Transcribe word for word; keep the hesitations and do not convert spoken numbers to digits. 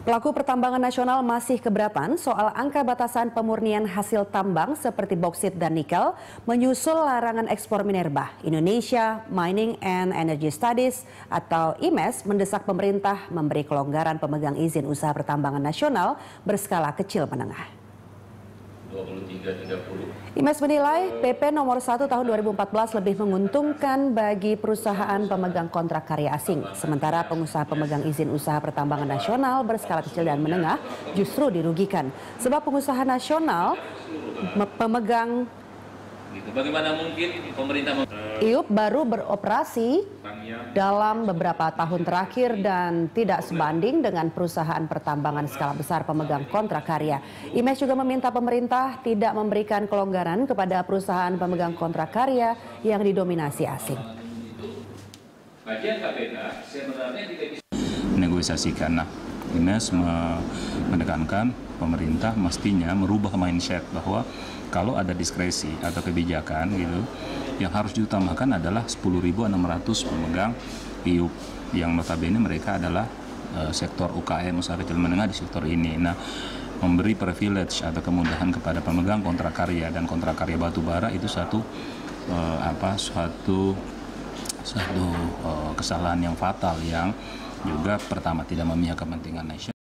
Pelaku pertambangan nasional masih keberatan soal angka batasan pemurnian hasil tambang seperti boksit dan nikel menyusul larangan ekspor minerba. Indonesia Mining and Energy Studies atau I M E S mendesak pemerintah memberi kelonggaran pemegang izin usaha pertambangan nasional berskala kecil menengah. dua puluh tiga tiga puluh. I M E S menilai P P nomor satu tahun dua ribu empat belas lebih menguntungkan bagi perusahaan pemegang kontrak karya asing. Sementara pengusaha pemegang izin usaha pertambangan nasional berskala kecil dan menengah justru dirugikan. Sebab pengusaha nasional pemegang Bagaimana mungkin pemerintah I U P baru beroperasi dalam beberapa tahun terakhir dan tidak sebanding dengan perusahaan pertambangan skala besar pemegang kontrak karya. I M E S juga meminta pemerintah tidak memberikan kelonggaran kepada perusahaan pemegang kontrak karya yang didominasi asing. Kajian K P K sebenarnya tidak bisa negosiasikan. Nah, I M E S menekankan pemerintah mestinya merubah mindset bahwa kalau ada diskresi atau kebijakan gitu, yang harus diutamakan adalah sepuluh ribu enam ratus pemegang I U P yang notabene mereka adalah uh, sektor U K M, usaha kecil menengah di sektor ini. Nah, memberi privilege atau kemudahan kepada pemegang kontrak karya dan kontrak karya batu bara itu satu uh, apa suatu satu uh, kesalahan yang fatal yang juga pertama tidak memihak kepentingan nasional.